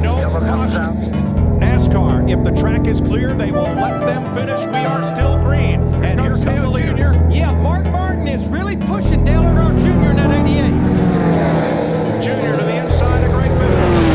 No caution. NASCAR, if the track is clear, they will let them finish. We are still green. And here come the leaders. Yeah, Mark Martin is really pushing Dale Earnhardt Jr. in that 88. Junior to the inside of Greg Biffle.